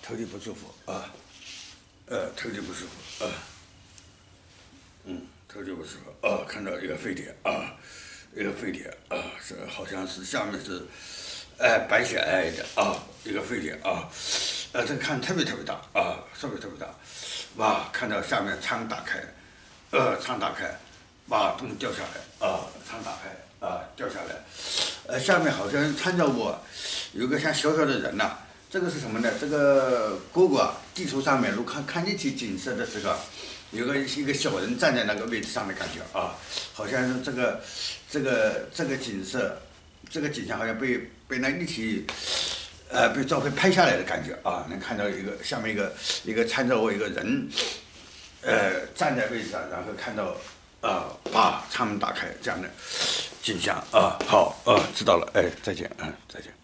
头顶不舒服啊，头顶不舒服啊，头顶不舒服啊，看到一个沸点啊，一个沸点啊，是好像是下面是，白血癌的啊，一个沸点啊，这个看特别大啊，特别大，哇，看到下面仓打开，仓打开，哇，东西掉下来啊，仓打开啊，掉下来，下面好像参照物有个像小小的人呐、这个是什么呢？这个蝈蝈啊，地图上面如果看立体景色的时候，有一个小人站在那个位置上的感觉啊，好像是这个景色，这个景象好像被那立体被照片拍下来的感觉啊，能看到下面一个参照物一个人，站在位置上，然后看到把舱门打开这样的景象啊，好知道了，再见，再见。